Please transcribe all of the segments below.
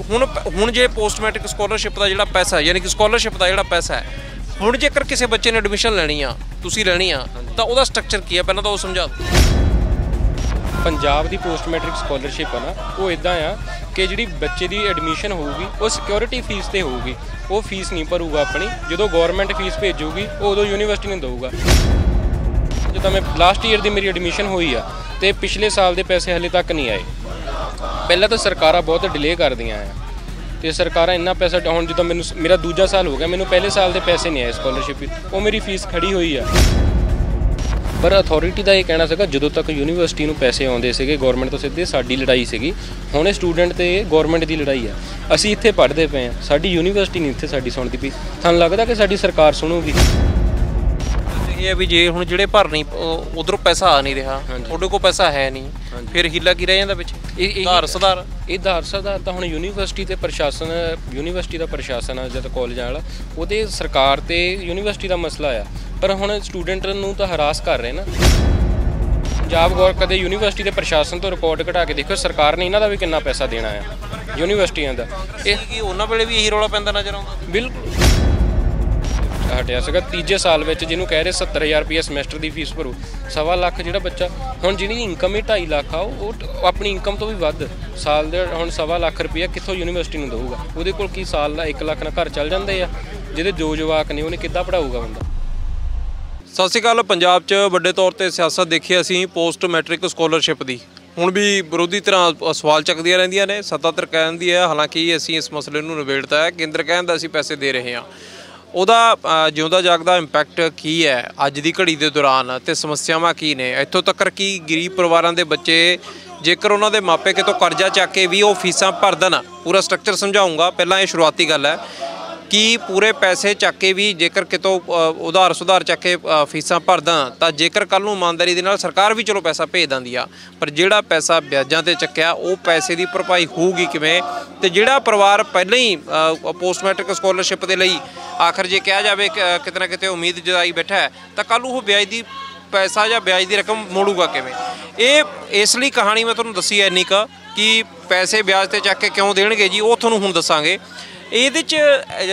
ਹੁਣ ਜੇ post matric scholarship का जिहड़ा पैसा है यानी कि स्कॉलरशिप का जिहड़ा पैसा है ਹੁਣ ਜੇਕਰ ਕਿਸੇ ਬੱਚੇ ਨੇ ਐਡਮਿਸ਼ਨ ਲੈਣੀ ਆ ਤੁਸੀਂ ਲੈਣੀ ਆ ਤਾਂ ਉਹਦਾ ਸਟਰਕਚਰ ਕੀ ਹੈ ਪਹਿਲਾਂ ਤਾਂ ਉਹ ਸਮਝਾ ਦਿਓ। ਪੰਜਾਬ ਦੀ ਪੋਸਟ ਮੈਟ੍ਰਿਕ ਸਕਾਲਰਸ਼ਿਪ ਆ ਨਾ ਉਹ ਇਦਾਂ ਆ ਕਿ ਜਿਹੜੀ ਬੱਚੇ ਦੀ ਐਡਮਿਸ਼ਨ ਹੋਊਗੀ ਉਹ ਸਿਕਿਉਰਿਟੀ ਫੀਸ ਤੇ ਹੋਊਗੀ। ਉਹ ਫੀਸ ਨਹੀਂ ਭਰੂਗਾ ਆਪਣੀ, ਜਦੋਂ ਗਵਰਨਮੈਂਟ ਫੀਸ ਭੇਜੂਗੀ ਉਹ ਉਦੋਂ ਯੂਨੀਵਰਸਿਟੀ ਨੂੰ ਦੇਊਗਾ। ਜਦੋਂ ਮੈਂ ਲਾਸਟ ਈਅਰ ਦੀ ਮੇਰੀ ਐਡਮਿਸ਼ਨ ਹੋਈ ਆ ਤੇ ਪਿਛਲੇ ਸਾਲ ਦੇ ਪੈਸੇ ਹਲੇ ਤੱਕ ਨਹੀਂ ਆਏ। ਪਹਿਲਾਂ ਤਾਂ ਸਰਕਾਰਾਂ ਬਹੁਤ ਡਿਲੇ ਕਰਦੀਆਂ ਆ ਤੇ ਸਰਕਾਰਾਂ ਇੰਨਾ ਪੈਸਾ ਹੁਣ ਜਦੋਂ ਮੈਨੂੰ ਮੇਰਾ ਦੂਜਾ ਸਾਲ ਹੋ ਗਿਆ, ਮੈਨੂੰ ਪਹਿਲੇ ਸਾਲ ਦੇ ਪੈਸੇ ਨਹੀਂ ਆਏ ਸਕਾਲਰਸ਼ਿਪ, ਉਹ ਮੇਰੀ ਫੀਸ ਖੜੀ ਹੋਈ ਆ। ਪਰ ਅਥਾਰਟੀ ਦਾ ਇਹ ਕਹਿਣਾ ਸੀਗਾ ਜਦੋਂ ਤੱਕ ਯੂਨੀਵਰਸਿਟੀ ਨੂੰ ਪੈਸੇ ਆਉਂਦੇ ਸੀਗੇ ਗਵਰਨਮੈਂਟ ਤੋਂ ਸਿੱਧੇ, ਸਾਡੀ ਲੜਾਈ ਸੀਗੀ। ਹੁਣ ਇਹ ਸਟੂਡੈਂਟ ਤੇ ਗਵਰਨਮੈਂਟ ਦੀ ਲੜਾਈ ਆ। ਅਸੀਂ ਇੱਥੇ ਪੜ੍ਹਦੇ ਪਏ ਹਾਂ, ਸਾਡੀ ਯੂਨੀਵਰਸਿਟੀ ਨਹੀਂ ਇੱਥੇ ਸਾਡੀ ਸੁਣਦੀ ਪਈ। ਤੁਹਾਨੂੰ ਲੱਗਦਾ ਕਿ ਸਾਡੀ ਸਰਕਾਰ ਸੁਣੂਗੀ? ਇਹ ਹੈ ਵੀ ਜੇ ਹੁਣ ਜਿਹੜੇ ਭਰ ਨਹੀਂ ਉਧਰੋਂ ਪੈਸਾ ਆ ਨਹੀਂ ਰਿਹਾ, ਤੁਹਾਡੇ ਕੋਲ ਪੈਸਾ ਹੈ ਨਹੀਂ, ਫਿਰ ਹੀਲਾ ਕੀ ਰਹਿ ਜਾਂਦਾ ਵਿੱਚ? ਇਹ ਆਧਾਰ ਸੁਧਾਰ ਤਾਂ ਹੁਣ ਯੂਨੀਵਰਸਿਟੀ ਤੇ ਪ੍ਰਸ਼ਾਸਨ, ਯੂਨੀਵਰਸਿਟੀ ਦਾ ਪ੍ਰਸ਼ਾਸਨ ਆ ਜਦ ਕਾਲਜਾਂ ਵਾਲਾ, ਉਹਦੇ ਸਰਕਾਰ ਤੇ ਯੂਨੀਵਰਸਿਟੀ ਦਾ ਮਸਲਾ ਆ। ਪਰ ਹੁਣ ਸਟੂਡੈਂਟ ਨੂੰ ਤਾਂ ਹਰਾਸ ਕਰ ਰਹੇ ਨਾ। ਪੰਜਾਬ ਗੌਰ ਕਦੇ ਯੂਨੀਵਰਸਿਟੀ ਦੇ ਪ੍ਰਸ਼ਾਸਨ ਤੋਂ ਰਿਪੋਰਟ ਘਟਾ ਕੇ ਦੇਖੋ ਸਰਕਾਰ ਨੇ ਇਹਨਾਂ ਦਾ ਵੀ ਕਿੰਨਾ ਪੈਸਾ ਦੇਣਾ ਆ ਯੂਨੀਵਰਸਿਟੀਆਂ ਦਾ। ਇਹ ਕੀ ਉਹਨਾਂ ਵੇਲੇ ਵੀ ਇਹੀ ਰੌਲਾ ਪੈਂਦਾ ਨਜ਼ਰ ਆਉਂਦਾ? ਬਿਲਕੁਲ ਹਟਿਆ ਸੀਗਾ ਤੀਜੇ ਸਾਲ ਵਿੱਚ, ਜਿਹਨੂੰ ਕਹਿ ਰਹੇ 70,000 ਰੁਪਈਆ ਸਮੈਸਟਰ ਦੀ ਫੀਸ ਭਰੋ। 1.25 ਲੱਖ ਜਿਹੜਾ ਬੱਚਾ ਹੁਣ ਜਿਹਦੀ ਇਨਕਮ ਹੀ 2.5 ਲੱਖ ਆ, ਉਹ ਆਪਣੀ ਇਨਕਮ ਤੋਂ ਵੀ ਵੱਧ ਸਾਲ ਦੇ ਹੁਣ 1.25 ਲੱਖ ਰੁਪਈਆ ਕਿੱਥੋਂ ਯੂਨੀਵਰਸਿਟੀ ਨੂੰ ਦੇਊਗਾ? ਉਹਦੇ ਕੋਲ ਕੀ ਸਾਲ ਦਾ 1 ਲੱਖ ਨਾਲ ਘਰ ਚੱਲ ਜਾਂਦੇ ਆ? ਜਿਹਦੇ ਜੋ ਜਵਾਕ ਨੇ ਉਹਨੇ ਕਿੱਦਾਂ ਪੜ੍ਹਾਊਗਾ ਬੰਦਾ? ਸਤਿ ਸ਼੍ਰੀ ਅਕਾਲ। ਪੰਜਾਬ 'ਚ ਵੱਡੇ ਤੌਰ 'ਤੇ ਸਿਆਸਤ ਦੇਖੀ ਅਸੀਂ ਪੋਸਟ ਮੈਟ੍ਰਿਕ ਸਕਾਲਰਸ਼ਿਪ ਦੀ। ਹੁਣ ਵੀ ਵਿਰੋਧੀ ਤਰ੍ਹਾਂ ਸਵਾਲ ਚੱਕਦੀਆਂ ਰਹਿੰਦੀਆਂ ਨੇ। ਸੱਤਾਧਰ ਕਹਿੰਦੀ ਹੈ ਹਾਲਾਂਕਿ ਅਸੀਂ ਇਸ ਮਸਲੇ ਨੂੰ ਨਿਬੇੜਤਾ ਹੈ, ਕੇਂਦਰ ਕਹਿੰਦਾ ਅਸੀਂ ਪੈਸੇ ਦੇ ਰਹੇ ਹਾਂ। ਉਹਦਾ ਜਿਉਂਦਾ ਜਾਗਦਾ ਇੰਪੈਕਟ ਕੀ ਹੈ ਅੱਜ ਦੀ ਘੜੀ ਦੇ ਦੌਰਾਨ ਅਤੇ ਸਮੱਸਿਆਵਾਂ ਕੀ ਨੇ? ਇੱਥੋਂ ਤੱਕ ਕਿ ਗਰੀਬ ਪਰਿਵਾਰਾਂ ਦੇ ਬੱਚੇ ਜੇਕਰ ਉਹਨਾਂ ਦੇ ਮਾਪੇ ਕਿਤੋਂ ਕਰਜ਼ਾ ਚੱਕ ਕੇ ਵੀ ਉਹ ਫੀਸਾਂ ਭਰ ਦੇਣ, ਪੂਰਾ ਸਟਰਕਚਰ ਸਮਝਾਊਂਗਾ। ਪਹਿਲਾਂ ਇਹ ਸ਼ੁਰੂਆਤੀ ਗੱਲ ਹੈ ਕਿ ਪੂਰੇ ਪੈਸੇ ਚੱਕ ਕੇ ਵੀ ਜੇਕਰ ਕਿਤੋਂ ਉਧਾਰ ਸੁਧਾਰ ਚੱਕ ਕੇ ਫੀਸਾਂ ਭਰਦਾ ਤਾਂ ਜੇਕਰ ਕੱਲ੍ਹ ਨੂੰ ਇਮਾਨਦਾਰੀ ਦੇ ਨਾਲ ਸਰਕਾਰ ਵੀ ਚਲੋ ਪੈਸਾ ਭੇਜ ਦਿੰਦੀ ਆ, ਪਰ ਜਿਹੜਾ ਪੈਸਾ ਵਿਆਜਾਂ 'ਤੇ ਚੱਕਿਆ ਉਹ ਪੈਸੇ ਦੀ ਭਰਪਾਈ ਹੋਊਗੀ ਕਿਵੇਂ? ਅਤੇ ਜਿਹੜਾ ਪਰਿਵਾਰ ਪਹਿਲਾਂ ਹੀ ਪੋਸਟ ਮੈਟ੍ਰਿਕ ਸਕਾਲਰਸ਼ਿਪ ਦੇ ਲਈ ਆਖਰ ਜੇ ਕਿਹਾ ਜਾਵੇ ਕਿਤੇ ਨਾ ਕਿਤੇ ਉਮੀਦ ਜਤਾਈ ਬੈਠਾ ਹੈ ਤਾਂ ਕੱਲ੍ਹ ਉਹ ਵਿਆਜ ਦੀ ਪੈਸਾ ਜਾਂ ਵਿਆਜ ਦੀ ਰਕਮ ਮੋੜੂਗਾ ਕਿਵੇਂ? ਇਹ ਇਸ ਲਈ ਕਹਾਣੀ ਮੈਂ ਤੁਹਾਨੂੰ ਦੱਸੀ ਹੈ ਇੰਨੀ ਕੁ ਕਿ ਪੈਸੇ ਵਿਆਜ 'ਤੇ ਚੱਕ ਕੇ ਕਿਉਂ ਦੇਣਗੇ ਜੀ, ਉਹ ਤੁਹਾਨੂੰ ਹੁਣ ਦੱਸਾਂਗੇ। ਇਹਦੇ 'ਚ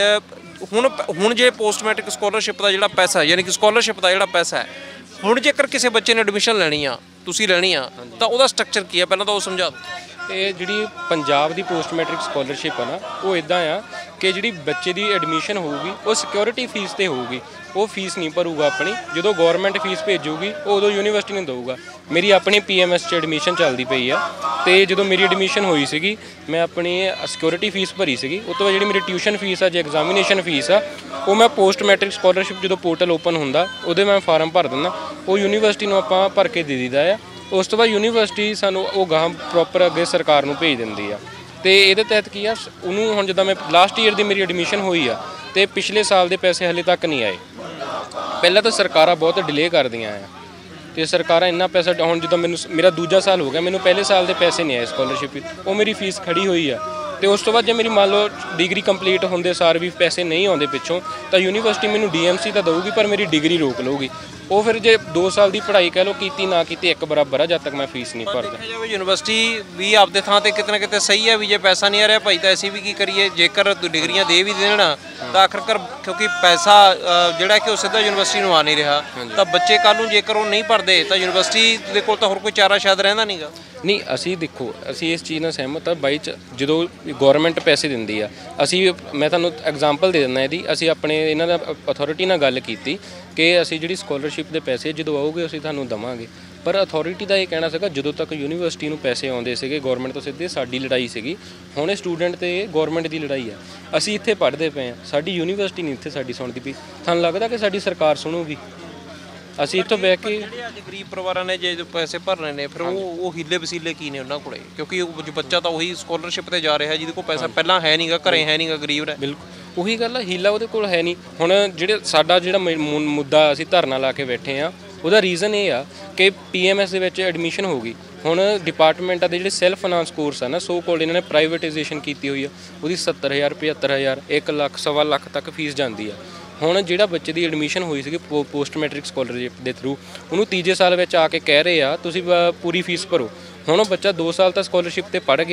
ਹੁਣ ਜੇ ਪੋਸਟ ਮੈਟ੍ਰਿਕ ਸਕਾਲਰਸ਼ਿਪ ਦਾ ਜਿਹੜਾ ਪੈਸਾ ਯਾਨੀ ਕਿ ਸਕਾਲਰਸ਼ਿਪ ਦਾ ਜਿਹੜਾ ਪੈਸਾ ਹੈ, ਹੁਣ ਜੇਕਰ ਕਿਸੇ ਬੱਚੇ ਨੇ ਐਡਮਿਸ਼ਨ ਲੈਣੀ ਆ ਤੁਸੀਂ ਲੈਣੀ ਆ ਤਾਂ ਉਹਦਾ ਸਟਰਕਚਰ ਕੀ ਹੈ ਪਹਿਲਾਂ ਤਾਂ ਉਹ ਸਮਝਾ ਦਿਓ। ਇਹ ਜਿਹੜੀ ਪੰਜਾਬ ਦੀ ਪੋਸਟ ਮੈਟ੍ਰਿਕ ਸਕਾਲਰਸ਼ਿਪ ਆ ਨਾ ਉਹ ਇੱਦਾਂ ਆ ਕਿ ਜਿਹੜੀ ਬੱਚੇ ਦੀ ਐਡਮਿਸ਼ਨ ਹੋਊਗੀ ਉਹ ਸਿਕਿਉਰਿਟੀ ਫੀਸ ਤੇ ਹੋਊਗੀ। ਉਹ ਫੀਸ ਨਹੀਂ ਭਰੂਗਾ ਆਪਣੀ, ਜਦੋਂ ਗਵਰਨਮੈਂਟ ਫੀਸ ਭੇਜੂਗੀ ਉਹ ਉਦੋਂ ਯੂਨੀਵਰਸਿਟੀ ਨੂੰ ਦੇਊਗਾ। ਮੇਰੀ ਆਪਣੀ PMS 'ਚ ਐਡਮਿਸ਼ਨ ਚੱਲਦੀ ਪਈ ਆ ਤੇ ਜਦੋਂ ਮੇਰੀ ਐਡਮਿਸ਼ਨ ਹੋਈ ਸੀਗੀ ਮੈਂ ਆਪਣੀ ਸਿਕਿਉਰਿਟੀ ਫੀਸ ਭਰੀ ਸੀਗੀ। ਉਸ ਤੋਂ ਬਾਅਦ ਜਿਹੜੀ ਮੇਰੀ ਟਿਊਸ਼ਨ ਫੀਸ ਆ, ਜੇ ਐਗਜ਼ਾਮੀਨੇਸ਼ਨ ਫੀਸ ਆ, ਉਹ ਮੈਂ ਪੋਸਟ ਮੈਟ੍ਰਿਕ ਸਕਾਲਰਸ਼ਿਪ ਜਦੋਂ ਪੋਰਟਲ ਓਪਨ ਹੁੰਦਾ ਉਹਦੇ ਮੈਂ ਫਾਰਮ ਭਰ ਦਿੰਦਾ, ਉਹ ਯੂਨੀਵਰਸਿਟੀ ਨੂੰ ਆਪਾਂ ਭਰ ਕੇ ਦੇ ਦਿੰਦਾ ਆ। ਉਸ ਤੋਂ ਬਾਅਦ ਯੂਨੀਵਰਸਿਟੀ ਸਾਨੂੰ ਉਹ ਗਾਹਾਂ ਪ੍ਰੋਪਰ ਅੱਗੇ ਸਰਕਾਰ ਨੂੰ ਭੇਜ ਦਿੰਦੀ ਆ। ਅਤੇ ਇਹਦੇ ਤਹਿਤ ਕੀ ਆ, ਉਹਨੂੰ ਹੁਣ ਜਿੱਦਾਂ ਮੈਂ ਲਾਸਟ ਈਅਰ ਦੀ ਮੇਰੀ ਐਡਮਿਸ਼ਨ ਹੋਈ ਆ ਅਤੇ ਪਿਛਲੇ ਸਾਲ ਦੇ ਪੈਸੇ ਹਲੇ ਤੱਕ ਨਹੀਂ ਆਏ। ਪਹਿਲਾਂ ਤਾਂ ਸਰਕਾਰਾਂ ਬਹੁਤ ਡਿਲੇ ਕਰਦੀਆਂ ਆ ਤੇ ਸਰਕਾਰਾਂ ਇੰਨਾ ਪੈਸਾ ਹੁਣ ਜਦੋਂ ਮੈਨੂੰ ਮੇਰਾ ਦੂਜਾ ਸਾਲ ਹੋ ਗਿਆ, ਮੈਨੂੰ ਪਹਿਲੇ ਸਾਲ ਦੇ ਪੈਸੇ ਨਹੀਂ ਆਏ ਸਕਾਲਰਸ਼ਿਪ, ਉਹ ਮੇਰੀ ਫੀਸ ਖੜੀ ਹੋਈ ਆ। ਅਤੇ ਉਸ ਤੋਂ ਬਾਅਦ ਜੇ ਮੇਰੀ ਮੰਨ ਲਓ ਡਿਗਰੀ ਕੰਪਲੀਟ ਹੁੰਦੇ ਸਾਰ ਵੀ ਪੈਸੇ ਨਹੀਂ ਆਉਂਦੇ ਪਿੱਛੋਂ ਤਾਂ ਯੂਨੀਵਰਸਿਟੀ ਮੈਨੂੰ DMC ਤਾਂ ਦੇਊਗੀ ਪਰ ਮੇਰੀ ਡਿਗਰੀ ਰੋਕ ਲਊਗੀ। ਉਹ ਫਿਰ ਜੇ 2 ਸਾਲ ਦੀ ਪੜ੍ਹਾਈ ਕਹਿ ਲਓ ਕੀਤੀ ਨਾ ਕੀਤੀ ਇੱਕ ਬਰਾਬਰ ਆ ਜਦ ਤੱਕ ਮੈਂ ਫੀਸ ਨਹੀਂ ਭਰਦਾ। ਦੇਖਿਆ ਜਾਵੇ ਯੂਨੀਵਰਸਿਟੀ ਵੀ ਆਪਦੇ ਥਾਂ 'ਤੇ ਕਿਤੇ ਨਾ ਕਿਤੇ ਸਹੀ ਹੈ ਵੀ ਜੇ ਪੈਸਾ ਨਹੀਂ ਆ ਰਿਹਾ ਭਾਈ ਤਾਂ ਅਸੀਂ ਵੀ ਕੀ ਕਰੀਏ। ਜੇਕਰ ਡਿਗਰੀਆਂ ਦੇ ਵੀ ਦੇਣ ਤਾਂ ਆਖਰਕਾਰ ਕਿਉਂਕਿ ਪੈਸਾ ਜਿਹੜਾ ਕਿ ਉਹ ਸਿੱਧਾ ਯੂਨੀਵਰਸਿਟੀ ਨੂੰ ਆ ਨਹੀਂ ਰਿਹਾ ਤਾਂ ਬੱਚੇ ਕੱਲ੍ਹ ਨੂੰ ਜੇਕਰ ਉਹ ਨਹੀਂ ਭਰਦੇ ਤਾਂ ਯੂਨੀਵਰਸਿਟੀ ਦੇ ਕੋਲ ਤਾਂ ਹੋਰ ਕੋਈ ਚਾਰਾ ਸ਼ਾਇਦ ਰਹਿੰਦਾ ਨਹੀਂ ਗਾ। ਨਹੀਂ ਅਸੀਂ ਦੇਖੋ ਅਸੀਂ ਇਸ ਚੀਜ਼ ਨਾਲ ਸਹਿਮਤ ਹਾਂ ਬਾਈ ਜਦੋਂ ਗੌਰਮੈਂਟ ਪੈਸੇ ਦਿੰਦੀ ਆ। ਮੈਂ ਤੁਹਾਨੂੰ ਐਗਜ਼ਾਮਪਲ ਦੇ ਦਿੰਦਾ ਇਹਦੀ। ਅਸੀਂ ਆਪਣੇ ਇਹਨਾਂ ਦਾ ਅਥਾਰਟੀ ਨਾਲ ਗੱਲ ਕੀਤੀ ਕਿ ਅਸੀਂ ਜਿਹੜੀ ਸਕਾਲਰਸ਼ਿਪ ਦੇ ਪੈਸੇ ਜਦੋਂ ਆਉਗੇ ਅਸੀਂ ਤੁਹਾਨੂੰ ਦੇਵਾਂਗੇ, ਪਰ ਅਥਾਰਟੀ ਦਾ ਇਹ ਕਹਿਣਾ ਸੀਗਾ ਜਦੋਂ ਤੱਕ ਯੂਨੀਵਰਸਿਟੀ ਨੂੰ ਪੈਸੇ ਆਉਂਦੇ ਸੀਗੇ ਗਵਰਨਮੈਂਟ ਤੋਂ ਸਿੱਧੇ, ਸਾਡੀ ਲੜਾਈ ਸੀਗੀ। ਹੁਣ ਇਹ ਸਟੂਡੈਂਟ ਤੇ ਗਵਰਨਮੈਂਟ ਦੀ ਲੜਾਈ ਆ। ਅਸੀਂ ਇੱਥੇ ਪੜ੍ਹਦੇ ਪਏ ਹਾਂ, ਸਾਡੀ ਯੂਨੀਵਰਸਿਟੀ ਨਹੀਂ ਇੱਥੇ ਸਾਡੀ ਸੁਣਦੀ ਪਈ। ਤੁਹਾਨੂੰ ਲੱਗਦਾ ਕਿ ਸਾਡੀ ਸਰਕਾਰ ਸੁਣੂਗੀ? ਅਸੀਂ ਇੱਥੋਂ ਬਹਿ ਕੇ ਜਿਹੜੇ ਅੱਜ ਗਰੀਬ ਪਰਿਵਾਰਾਂ ਨੇ ਜੇ ਪੈਸੇ ਭਰਨੇ ਨੇ ਫਿਰ ਉਹ ਹੀਲੇ ਵਸੀਲੇ ਕੀ ਨੇ ਉਹਨਾਂ ਕੋਲੇ? ਕਿਉਂਕਿ ਬੱਚਾ ਤਾਂ ਉਹੀ ਸਕਾਲਰਸ਼ਿਪ ਤੇ ਜਾ ਰਿਹਾ ਜਿਹਦੇ ਕੋਲ ਪੈਸਾ ਪਹਿਲਾਂ ਹੈ ਨਹੀਂਗਾ, ਘਰੇ ਹੈ ਨਹੀਂਗਾ, ਗਰੀਬ ਹੈ। ਬਿਲਕੁਲ ਉਹੀ ਗੱਲ ਆ, ਹੀਲਾ ਉਹਦੇ ਕੋਲ ਹੈ ਨਹੀਂ। ਹੁਣ ਸਾਡਾ ਜਿਹੜਾ ਮੁੱਦਾ ਅਸੀਂ ਧਰਨਾ ਲਾ ਕੇ ਬੈਠੇ ਹਾਂ ਉਹਦਾ ਰੀਜ਼ਨ ਇਹ ਆ ਕਿ PMS ਦੇ ਵਿੱਚ ਐਡਮਿਸ਼ਨ ਹੋ ਗਈ। ਹੁਣ ਡਿਪਾਰਟਮੈਂਟਾਂ ਦੇ ਜਿਹੜੇ ਸੈਲਫ ਫਾਈਨਾਂਸ ਕੋਰਸ ਆ ਨਾ ਸੋ ਕੋਲ ਇਹਨਾਂ ਨੇ ਪ੍ਰਾਈਵੇਟਾਈਜੇਸ਼ਨ ਕੀਤੀ ਹੋਈ ਆ, ਉਹਦੀ 70,000 75,000 1 ਲੱਖ 1.25 ਲੱਖ ਤੱਕ ਫੀਸ ਜਾਂਦੀ ਆ। ਹੁਣ ਜਿਹੜਾ ਬੱਚੇ ਦੀ ਐਡਮਿਸ਼ਨ ਹੋਈ ਸੀਗੀ ਪੋਸਟ ਮੈਟ੍ਰਿਕ ਸਕਾਲਰਸ਼ਿਪ ਦੇ ਥਰੂ, ਉਹਨੂੰ ਤੀਜੇ ਸਾਲ ਵਿੱਚ ਆ ਕੇ ਕਹਿ ਰਹੇ ਆ ਤੁਸੀਂ ਪੂਰੀ ਫੀਸ ਭਰੋ। ਹੁਣ ਉਹ ਬੱਚਾ 2 ਸਾਲ ਤਾਂ ਸਕਾਲਰਸ਼ਿਪ 'ਤੇ ਪੜ੍ਹ ਗਿਆ,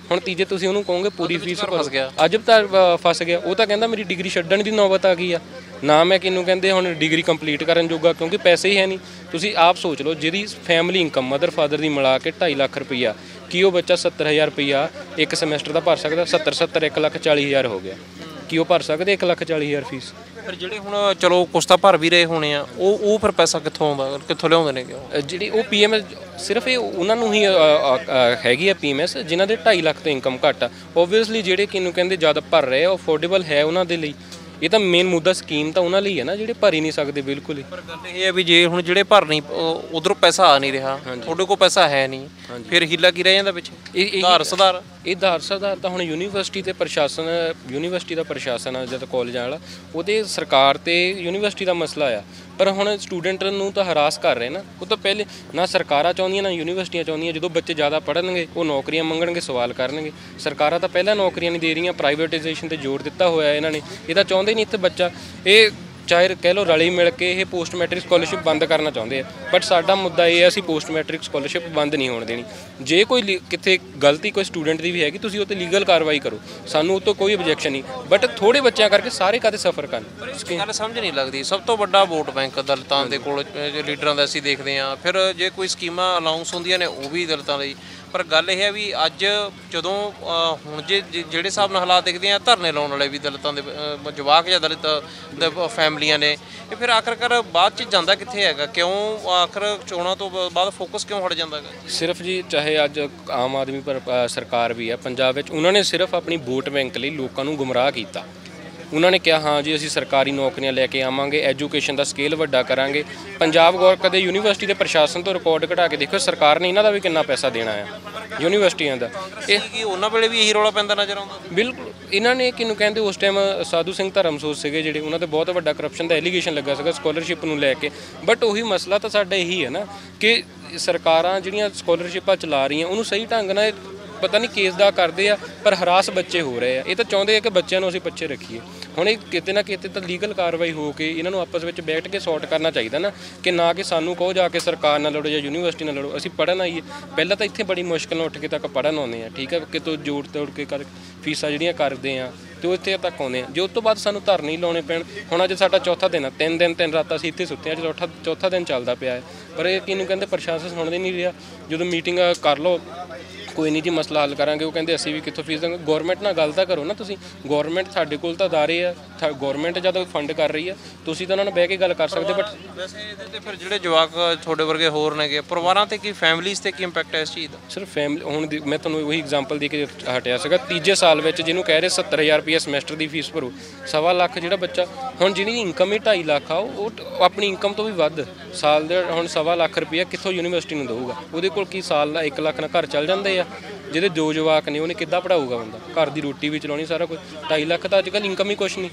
ਹੁਣ ਤੀਜੇ ਤੁਸੀਂ ਉਹਨੂੰ ਕਹੋਗੇ ਪੂਰੀ ਫੀਸ ਫਸ ਗਿਆ। ਅੱਜ ਤਾਂ ਫਸ ਗਿਆ। ਉਹ ਤਾਂ ਕਹਿੰਦਾ ਮੇਰੀ ਡਿਗਰੀ ਛੱਡਣ ਦੀ ਨੌਬਤ ਆ ਗਈ ਆ ਨਾ, ਮੈਂ ਕਿਹਨੂੰ ਕਹਿੰਦੇ ਹੁਣ ਡਿਗਰੀ ਕੰਪਲੀਟ ਕਰਨ ਜੋਗਾ, ਕਿਉਂਕਿ ਪੈਸੇ ਹੀ ਹੈ ਨਹੀਂ। ਤੁਸੀਂ ਆਪ ਸੋਚ ਲਓ, ਜਿਹਦੀ ਫੈਮਿਲੀ ਇਨਕਮ ਮਦਰ ਫਾਦਰ ਦੀ ਮਿਲਾ ਕੇ 2.5 ਲੱਖ ਰੁਪਈਆ, ਕੀ ਉਹ ਬੱਚਾ 70,000 ਰੁਪਈਆ ਇੱਕ ਸਮੈਸਟਰ ਦਾ ਭਰ ਸਕਦਾ? 70 1,40,000 ਹੋ ਗਿਆ। ਕੀ ਉਹ ਭਰ ਸਕਦੇ 1,40,000 ਫੀਸ? ਪਰ ਜਿਹੜੇ ਹੁਣ ਚਲੋ ਕੁਛ ਤਾਂ ਭਰ ਵੀ ਰਹੇ ਹੋਣੇ ਆ, ਉਹ ਫਿਰ ਪੈਸਾ ਕਿੱਥੋਂ ਆਉਂਦਾ, ਕਿੱਥੋਂ ਲਿਆਉਂਦੇ ਨੇ? ਜਿਹੜੀ ਉਹ PMS ਸਿਰਫ ਇਹ ਉਹਨਾਂ ਨੂੰ ਹੀ ਹੈਗੀ ਆ PMS ਜਿਨ੍ਹਾਂ ਦੇ 2.5 ਲੱਖ ਤੋਂ ਇਨਕਮ ਘੱਟ ਆ। ਓਬਵੀਅਸਲੀ ਜਿਹੜੇ ਕਿਹਨੂੰ ਕਹਿੰਦੇ ਜ਼ਿਆਦਾ ਭਰ ਰਹੇ ਆ, ਅਫੋਰਡੇਬਲ ਹੈ ਉਹਨਾਂ ਦੇ ਲਈ। ਇਹ ਤਾਂ ਮੇਨ ਮੁੱਦਾ ਸਕੀਮ ਤਾਂ ਉਹਨਾਂ ਲਈ ਹੈ ਨਾ, ਜਿਹੜੇ ਭਰ ਹੀ ਨਹੀਂ ਸਕਦੇ ਬਿਲਕੁਲ ਹੀ। ਪਰ ਗੱਲ ਇਹ ਹੈ ਵੀ ਜੇ ਹੁਣ ਜਿਹੜੇ ਭਰ ਨਹੀਂ, ਉਧਰੋਂ ਪੈਸਾ ਆ ਨਹੀਂ ਰਿਹਾ, ਤੁਹਾਡੇ ਕੋਲ ਪੈਸਾ ਹੈ ਨਹੀਂ, ਫਿਰ ਹੀਲਾ ਕੀ ਰਹਿ ਜਾਂਦਾ ਪਿੱਛੇ? ਇਹ ਆਧਾਰ ਸੁਧਾਰ ਤਾਂ ਹੁਣ ਯੂਨੀਵਰਸਿਟੀ ਤੇ ਪ੍ਰਸ਼ਾਸਨ, ਯੂਨੀਵਰਸਿਟੀ ਦਾ ਪ੍ਰਸ਼ਾਸਨ ਆ ਜਦ ਕਾਲਜਾਂ ਵਾਲਾ, ਉਹਦੇ ਸਰਕਾਰ ਤੇ ਯੂਨੀਵਰਸਿਟੀ ਦਾ ਮਸਲਾ ਆ। ਪਰ ਹੁਣ ਸਟੂਡੈਂਟ ਨੂੰ ਤਾਂ ਹਰਾਸ ਕਰ ਰਹੇ ਨਾ। ਉਹ ਤਾਂ ਪਹਿਲੇ ਨਾ ਸਰਕਾਰਾਂ ਚਾਹੁੰਦੀਆਂ ਨਾ ਯੂਨੀਵਰਸਿਟੀਆਂ ਚਾਹੁੰਦੀਆਂ। ਜਦੋਂ ਬੱਚੇ ਜ਼ਿਆਦਾ ਪੜ੍ਹਨਗੇ ਉਹ ਨੌਕਰੀਆਂ ਮੰਗਣਗੇ, ਸਵਾਲ ਕਰਨਗੇ। ਸਰਕਾਰਾਂ ਤਾਂ ਪਹਿਲਾਂ ਨੌਕਰੀਆਂ ਨਹੀਂ ਦੇ ਰਹੀਆਂ, ਪ੍ਰਾਈਵੇਟਾਈਜੇਸ਼ਨ ਤੇ ਜ਼ੋਰ ਦਿੱਤਾ ਹੋਇਆ ਇਹਨਾਂ ਨੇ। ਇਹ ਤਾਂ ਚਾਹੁੰਦੇ ਨਹੀਂ ਇੱਥੇ ਬੱਚਾ, ਇਹ ਚਾਹੇ ਕਹਿ ਲਓ ਰਲੀ ਮਿਲ ਕੇ ਇਹ ਪੋਸਟ ਮੈਟ੍ਰਿਕ ਸਕਾਲਰਸ਼ਿਪ ਬੰਦ ਕਰਨਾ ਚਾਹੁੰਦੇ ਆ। ਬਟ ਸਾਡਾ ਮੁੱਦਾ ਇਹ ਹੈ, ਅਸੀਂ ਪੋਸਟ ਮੈਟ੍ਰਿਕ ਸਕਾਲਰਸ਼ਿਪ ਬੰਦ ਨਹੀਂ ਹੋਣ ਦੇਣੀ। ਜੇ ਕੋਈ ਕਿਤੇ ਗਲਤੀ ਕੋਈ ਸਟੂਡੈਂਟ ਦੀ ਵੀ ਹੈਗੀ, ਤੁਸੀਂ ਉਹ 'ਤੇ ਲੀਗਲ ਕਾਰਵਾਈ ਕਰੋ, ਸਾਨੂੰ ਉਹ ਤੋਂ ਕੋਈ ਓਬਜੈਕਸ਼ਨ ਨਹੀਂ। ਬਟ ਥੋੜ੍ਹੇ ਬੱਚਿਆਂ ਕਰਕੇ ਸਾਰੇ ਕਾਹਦੇ ਸਫਰ ਕਰਨ? ਗੱਲ ਸਮਝ ਨਹੀਂ ਲੱਗਦੀ। ਸਭ ਤੋਂ ਵੱਡਾ ਵੋਟ ਬੈਂਕ ਦਲਿਤਾਂ ਦੇ ਕੋਲ, ਲੀਡਰਾਂ ਦਾ ਅਸੀਂ ਦੇਖਦੇ ਹਾਂ। ਫਿਰ ਜੇ ਕੋਈ ਸਕੀਮਾਂ ਅਨਾਉਂਸ ਹੁੰਦੀਆਂ ਨੇ ਉਹ ਵੀ ਦਲਿਤਾਂ ਲਈ। ਪਰ ਗੱਲ ਇਹ ਹੈ ਵੀ ਅੱਜ ਜਦੋਂ ਹੁਣ ਜਿਹੜੇ ਹਿਸਾਬ ਨਾਲ ਹਾਲਾਤ ਦੇਖਦੇ ਆ, ਧਰਨੇ ਲਾਉਣ ਵਾਲੇ ਵੀ ਦਲਿਤਾਂ ਦੇ ਜਵਾਕ ਜਾਂ ਦਲਿਤ ਫੈਮਲੀਆਂ ਨੇ, ਇਹ ਫਿਰ ਆਖਰਕਾਰ ਬਾਅਦ 'ਚ ਜਾਂਦਾ ਕਿੱਥੇ ਹੈਗਾ? ਕਿਉਂ ਆਖਰ ਚੋਣਾਂ ਤੋਂ ਬਾਅਦ ਫੋਕਸ ਕਿਉਂ ਹਟ ਜਾਂਦਾ ਹੈਗਾ? ਸਿਰਫ ਜੀ, ਚਾਹੇ ਅੱਜ ਆਮ ਆਦਮੀ ਸਰਕਾਰ ਵੀ ਹੈ ਪੰਜਾਬ ਵਿੱਚ, ਉਹਨਾਂ ਨੇ ਸਿਰਫ ਆਪਣੀ ਵੋਟ ਬੈਂਕ ਲਈ ਲੋਕਾਂ ਨੂੰ ਗੁੰਮਰਾਹ ਕੀਤਾ। ਉਹਨਾਂ ਨੇ ਕਿਹਾ ਹਾਂ ਜੀ ਅਸੀਂ ਸਰਕਾਰੀ ਨੌਕਰੀਆਂ ਲੈ ਕੇ ਆਵਾਂਗੇ, ਐਜੂਕੇਸ਼ਨ ਦਾ ਸਕੇਲ ਵੱਡਾ ਕਰਾਂਗੇ। ਪੰਜਾਬ ਕਦੇ ਯੂਨੀਵਰਸਿਟੀ ਦੇ ਪ੍ਰਸ਼ਾਸਨ ਤੋਂ ਰਿਕਾਰਡ ਘਟਾ ਕੇ ਦੇਖੋ, ਸਰਕਾਰ ਨੇ ਇਹਨਾਂ ਦਾ ਵੀ ਕਿੰਨਾ ਪੈਸਾ ਦੇਣਾ ਆ ਯੂਨੀਵਰਸਿਟੀਆਂ ਦਾ। ਇਹ ਉਹਨਾਂ ਵੇਲੇ ਵੀ ਇਹੀ ਰੌਲਾ ਪੈਂਦਾ ਨਜ਼ਰ ਆਉਂਦਾ। ਬਿਲਕੁਲ। ਇਹਨਾਂ ਨੇ ਕਿਹਨੂੰ ਕਹਿੰਦੇ ਉਸ ਟਾਈਮ ਸਾਧੂ ਸਿੰਘ ਧਰਮਸੋਤ ਸੀਗੇ ਜਿਹੜੇ, ਉਹਨਾਂ 'ਤੇ ਬਹੁਤ ਵੱਡਾ ਕਰਪਸ਼ਨ ਦਾ ਐਲੀਗੇਸ਼ਨ ਲੱਗਾ ਸੀਗਾ ਸਕਾਲਰਸ਼ਿਪ ਨੂੰ ਲੈ ਕੇ। ਬਟ ਉਹੀ ਮਸਲਾ ਤਾਂ ਸਾਡਾ ਇਹੀ ਹੈ ਨਾ ਕਿ ਸਰਕਾਰਾਂ ਜਿਹੜੀਆਂ ਸਕਾਲਰਸ਼ਿਪਾਂ ਚਲਾ ਰਹੀਆਂ ਉਹਨੂੰ ਸਹੀ ਢੰਗ ਨਾਲ ਪਤਾ ਨਹੀਂ ਕੇਸ ਦਾ ਕਰਦੇ ਆ, ਪਰ ਹਰਾਸ ਬੱਚੇ ਹੋ ਰਹੇ ਆ। ਇਹ ਤਾਂ ਚਾਹੁੰਦੇ ਆ ਕਿ ਬੱਚਿਆਂ ਨੂੰ ਅਸੀਂ ਪਿੱਛੇ ਰੱਖੀਏ। ਹੁਣ ਇਹ ਕਿਤੇ ਨਾ ਕਿਤੇ ਤਾਂ ਲੀਗਲ ਕਾਰਵਾਈ ਹੋ ਕੇ ਇਹਨਾਂ ਨੂੰ ਆਪਸ ਵਿੱਚ ਬੈਠ ਕੇ ਸੌਰਟ ਕਰਨਾ ਚਾਹੀਦਾ ਨਾ, ਕਿ ਨਾ ਕਿ ਸਾਨੂੰ ਕਹੋ ਜਾ ਕੇ ਸਰਕਾਰ ਨਾਲ ਲੜੋ ਜਾਂ ਯੂਨੀਵਰਸਿਟੀ ਨਾਲ ਲੜੋ। ਅਸੀਂ ਪੜ੍ਹਨ ਆਈਏ, ਪਹਿਲਾਂ ਤਾਂ ਇੱਥੇ ਬੜੀ ਮੁਸ਼ਕਿਲ ਨਾਲ ਉੱਠ ਕੇ ਤੱਕ ਪੜ੍ਹਨ ਆਉਂਦੇ ਆ, ਠੀਕ ਹੈ, ਕਿਤੋਂ ਜੋੜ ਤੋੜ ਕੇ ਫੀਸਾਂ ਜਿਹੜੀਆਂ ਕਰਦੇ ਆ ਤੇ ਉਹ ਇੱਥੇ ਤੱਕ ਆਉਂਦੇ ਆ। ਜੇ ਉਸ ਤੋਂ ਬਾਅਦ ਸਾਨੂੰ ਧਰਨੇ ਲਾਉਣੇ ਪੈਣ। ਹੁਣ ਅੱਜ ਸਾਡਾ ਚੌਥਾ ਦਿਨ ਆ, 3 ਦਿਨ 3 ਰਾਤਾਂ ਅਸੀਂ ਇੱਥੇ ਸੁੱਤੇ ਆ, ਅੱਜ ਚੌਥਾ ਦਿਨ ਚੱਲਦਾ ਪਿਆ ਹੈ। ਪਰ ਇਹ ਕਿਹਨੂੰ ਕਹਿੰਦੇ ਪ੍ਰਸ਼ਾਸਨ ਸੁਣਦੇ ਨਹੀਂ ਰਿਹਾ। ਜਦੋਂ ਮੀਟਿੰਗ ਕਰ ਲਓ, ਕੋਈ ਨਹੀਂ ਜੀ ਮਸਲਾ ਹੱਲ ਕਰਾਂਗੇ, ਉਹ ਕਹਿੰਦੇ ਅਸੀਂ ਵੀ ਕਿੱਥੋਂ ਫੀਸ ਦੇਵਾਂਗੇ। ਗੌਰਮੈਂਟ ਨਾਲ ਗੱਲ ਤਾਂ ਕਰੋ ਨਾ ਤੁਸੀਂ। ਗੌਰਮੈਂਟ ਸਾਡੇ ਕੋਲ ਤਾਂ ਅਦਾਰੇ ਆ, ਗੌਰਮੈਂਟ ਜਦੋਂ ਫੰਡ ਕਰ ਰਹੀ ਆ, ਤੁਸੀਂ ਤਾਂ ਉਹਨਾਂ ਨਾਲ ਬਹਿ ਕੇ ਗੱਲ ਕਰ ਸਕਦੇ। ਬਟ ਵੈਸੇ ਇਹਦੇ ਤੇ ਫਿਰ ਜਿਹੜੇ ਜਵਾਕ ਤੁਹਾਡੇ ਵਰਗੇ ਹੋਰ ਨੇਗੇ, ਪਰਿਵਾਰਾਂ ਤੇ ਕੀ, ਫੈਮਲੀਜ਼ ਤੇ ਕੀ ਇੰਪੈਕਟ ਹੈ ਇਸ ਚੀਜ਼ ਦਾ? ਸਿਰਫ ਫੈਮਿਲੀ, ਹੁਣ ਮੈਂ ਤੁਹਾਨੂੰ ਉਹੀ ਐਗਜ਼ਾਮਪਲ ਦੇ ਕੇ ਹਟਿਆ ਸੀਗਾ। ਤੀਜੇ ਸਾਲ ਵਿੱਚ ਜਿਹਨੂੰ ਕਹਿ ਰਹੇ 70,000 ਰੁਪਏ ਸਮੈਸਟਰ ਦੀ ਫੀਸ ਭਰੋ, 1.25 ਲੱਖ ਜਿਹੜਾ ਬੱਚਾ, ਹੁਣ ਜਿਹਦੀ ਇਨਕਮ ਹੀ 2.5 ਲੱਖ ਆ, ਉਹ ਆਪਣੀ ਇਨਕਮ ਤੋਂ ਵੀ ਵੱਧ ਸਾਲ ਦੇ ਹੁਣ 1.25 ਲੱਖ ਰੁਪਏ ਕਿੱਥੋਂ ਯੂਨੀਵਰਸਿਟੀ ਨੂੰ ਦੇਊਗਾ? ਉਹਦੇ ਕੋਲ ਕੀ ਸਾਲ ਦਾ 1 ਲੱਖ ਨਾਲ ਘਰ ਚੱਲ ਜਾਂਦੇ ਆ। ਜਿਹਦੇ 2 ਜਵਾਕ ਨੇ ਉਹਨੇ ਕਿੱਦਾਂ ਪੜ੍ਹਾਊਗਾ ਬੰਦਾ? ਘਰ ਦੀ ਰੋਟੀ ਵੀ ਚਲਾਉਣੀ, ਸਾਰਾ ਕੁਝ। 2.5 ਲੱਖ ਤਾਂ ਅੱਜ ਕੱਲ੍ਹ ਇਨਕਮ ਹੀ ਕੁਛ ਨਹੀਂ।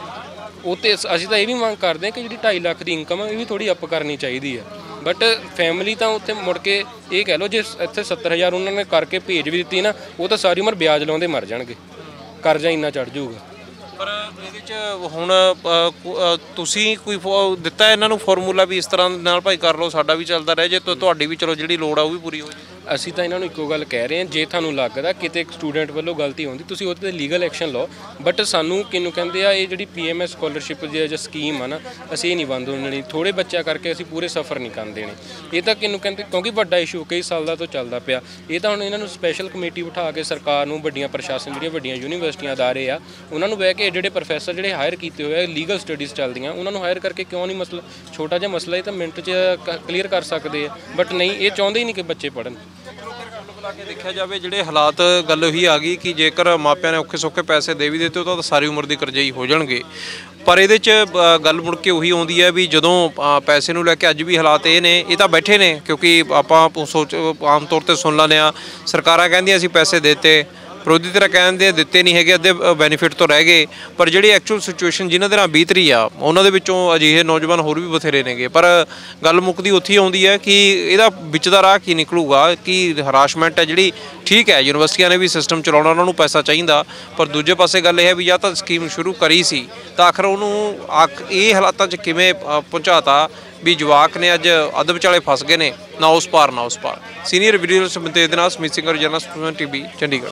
ਉਹ ਤੇ ਅਸੀਂ ਤਾਂ ਇਹ ਵੀ ਮੰਗ ਕਰਦੇ ਹਾਂ ਕਿ ਜਿਹੜੀ 2.5 ਲੱਖ ਦੀ ਇਨਕਮ ਹੈ ਇਹ ਵੀ ਥੋੜ੍ਹੀ ਅੱਪ ਕਰਨੀ ਚਾਹੀਦੀ ਹੈ। ਬਟ ਫੈਮਿਲੀ ਤਾਂ ਉੱਥੇ ਮੁੜ ਕੇ ਇਹ ਕਹਿ ਲਓ, ਜੇ ਇੱਥੇ 70,000 ਉਹਨਾਂ ਨੇ ਕਰਕੇ ਭੇਜ ਵੀ ਦਿੱਤੀ ਨਾ, ਉਹ ਤਾਂ ਸਾਰੀ ਉਮਰ ਵਿਆਜ ਲਾਉਂਦੇ ਮਰ ਜਾਣਗੇ, ਕਰਜ਼ਾ ਇੰਨਾ ਚੜ੍ਹ ਜਾਊਗਾ। ਪਰ ਇਹਦੇ 'ਚ ਹੁਣ ਤੁਸੀਂ ਕੋਈ ਦਿੱਤਾ ਇਹਨਾਂ ਨੂੰ ਫਾਰਮੂਲਾ ਵੀ ਇਸ ਤਰ੍ਹਾਂ ਨਾਲ ਭਾਈ ਕਰ ਲਓ, ਸਾਡਾ ਵੀ ਚੱਲਦਾ ਰਹੇ, ਜੇ ਤੁਹਾਡੀ ਵੀ ਚਲੋ ਜਿਹੜੀ ਲੋੜ ਆ ਉਹ ਵੀ ਪੂਰੀ ਹੋ ਜਾਏ? ਅਸੀਂ ਤਾਂ ਇਹਨਾਂ ਨੂੰ ਇੱਕੋ ਗੱਲ ਕਹਿ ਰਹੇ ਹਾਂ, ਜੇ ਤੁਹਾਨੂੰ ਲੱਗਦਾ ਕਿਤੇ ਸਟੂਡੈਂਟ ਵੱਲੋਂ ਗਲਤੀ ਹੁੰਦੀ, ਤੁਸੀਂ ਉਹਦੇ 'ਤੇ ਲੀਗਲ ਐਕਸ਼ਨ ਲਓ। ਬਟ ਸਾਨੂੰ ਕਿਹਨੂੰ ਕਹਿੰਦੇ ਆ, ਇਹ ਜਿਹੜੀ PMS ਸਕਾਲਰਸ਼ਿਪ ਦੀ ਸਕੀਮ ਆ ਨਾ, ਅਸੀਂ ਇਹ ਨਹੀਂ ਬੰਦ ਹੋਣ ਦੇਣੀ। ਥੋੜ੍ਹੇ ਬੱਚਿਆਂ ਕਰਕੇ ਅਸੀਂ ਪੂਰੇ ਸਫਰ ਨਹੀਂ ਕਰਨ ਦੇਣੇ। ਇਹ ਤਾਂ ਕਿਹਨੂੰ ਕਹਿੰਦੇ, ਕਿਉਂਕਿ ਵੱਡਾ ਇਸ਼ੂ ਕਈ ਸਾਲਾਂ ਤੋਂ ਚੱਲਦਾ ਪਿਆ। ਇਹ ਤਾਂ ਹੁਣ ਇਹਨਾਂ ਨੂੰ ਸਪੈਸ਼ਲ ਕਮੇਟੀ ਬਿਠਾ ਕੇ ਸਰਕਾਰ ਨੂੰ, ਵੱਡੀਆਂ ਪ੍ਰਸ਼ਾਸਨ ਜਿਹੜੀਆਂ ਵੱਡੀਆਂ ਯੂਨੀਵਰਸਿਟੀਆਂ ਅਦਾਰੇ ਆ, ਉਹਨਾਂ ਨੂੰ ਬਹਿ ਕੇ ਜਿਹੜੇ ਪ੍ਰੋਫੈਸਰ ਜਿਹੜੇ ਹਾਇਰ ਕੀਤੇ ਹੋਏ ਆ, ਲੀਗਲ ਸਟੱਡੀਜ਼ ਚੱਲਦੀਆਂ, ਉਹਨਾਂ ਨੂੰ ਹਾਇਰ ਕਰਕੇ ਕਿਉਂ ਨਹੀਂ ਮਸਲਾ, ਛੋਟਾ ਜਿਹਾ ਮਸਲਾ ਇਹ ਤਾਂ ਮਿੰਟ 'ਚ ਕਲੀਅਰ ਕਰ ਸਕਦੇ ਆ। ਬਟ ਨਹੀਂ, ਇਹ ਚਾਹੁੰਦੇ ਹੀ ਨਹੀਂ ਕਿ ਬੱਚੇ ਪੜ੍ਹਨ। ਕੇ ਦੇਖਿਆ ਜਾਵੇ ਜਿਹੜੇ ਹਾਲਾਤ, ਗੱਲ ਉਹੀ ਆ ਗਈ ਕਿ ਜੇਕਰ ਮਾਪਿਆਂ ਨੇ ਔਖੇ ਸੌਖੇ ਪੈਸੇ ਦੇ ਵੀ ਦਿੱਤੇ, ਉਹ ਤਾਂ ਸਾਰੀ ਉਮਰ ਦੀ ਕਰਜ਼ਈ ਹੋ ਜਾਣਗੇ। ਪਰ ਇਹਦੇ 'ਚ ਗੱਲ ਮੁੜ ਕੇ ਉਹੀ ਆਉਂਦੀ ਹੈ ਵੀ ਜਦੋਂ ਪੈਸੇ ਨੂੰ ਲੈ ਕੇ ਅੱਜ ਵੀ ਹਾਲਾਤ ਇਹ ਨੇ, ਇਹ ਤਾਂ ਬੈਠੇ ਨੇ, ਕਿਉਂਕਿ ਆਪਾਂ ਆਮ ਤੌਰ 'ਤੇ ਸੁਣ ਲੈਂਦੇ ਹਾਂ, ਸਰਕਾਰਾਂ ਕਹਿੰਦੀਆਂ ਅਸੀਂ ਪੈਸੇ ਦਿੱਤੇ, ਵਿਰੋਧੀ ਧਿਰਾਂ ਕਹਿੰਦੇ ਦਿੱਤੇ ਨਹੀਂ ਹੈਗੇ, ਅੱਧੇ ਬੈਨੀਫਿਟ ਤੋਂ ਰਹਿ ਗਏ। ਪਰ ਜਿਹੜੀ ਐਕਚੁਅਲ ਸਿਚੁਏਸ਼ਨ ਜਿਨ੍ਹਾਂ ਦੇ ਨਾਲ ਬੀਤ ਰਹੀ ਆ, ਉਹਨਾਂ ਦੇ ਵਿੱਚੋਂ ਅਜਿਹੇ ਨੌਜਵਾਨ ਹੋਰ ਵੀ ਬਥੇਰੇ ਨੇਗੇ। ਪਰ ਗੱਲ ਮੁੱਕਦੀ ਉੱਥੇ ਹੀ ਆਉਂਦੀ ਹੈ ਕਿ ਇਹਦਾ ਵਿੱਚ ਦਾ ਰਾਹ ਕੀ ਨਿਕਲੂਗਾ, ਕਿ ਹਰਾਸ਼ਮੈਂਟ ਹੈ ਜਿਹੜੀ, ਠੀਕ ਹੈ ਯੂਨੀਵਰਸਿਟੀਆਂ ਨੇ ਵੀ ਸਿਸਟਮ ਚਲਾਉਣਾ, ਉਹਨਾਂ ਨੂੰ ਪੈਸਾ ਚਾਹੀਦਾ। ਪਰ ਦੂਜੇ ਪਾਸੇ ਗੱਲ ਇਹ ਹੈ ਵੀ ਜਾਂ ਤਾਂ ਸਕੀਮ ਸ਼ੁਰੂ ਕਰੀ ਸੀ ਤਾਂ ਆਖਰ ਉਹਨੂੰ ਇਹ ਹਾਲਾਤਾਂ 'ਚ ਕਿਵੇਂ ਪਹੁੰਚਾਤਾ ਵੀ ਜਵਾਕ ਨੇ ਅੱਜ ਅੱਧ ਵਿਚਾਲੇ ਫਸ ਗਏ ਨੇ, ਨਾ ਉਸ ਪਾਰ ਨਾ ਉਸ ਪਾਰ। ਸੀਨੀਅਰ ਵੀਡੀਓ ਸਮਿਤ ਦੇ ਨਾਲ ਸਮੀਤ ਸਿੰਘ, ਜਰਨਲਿਸਟ, TV, ਚੰਡੀਗੜ੍ਹ।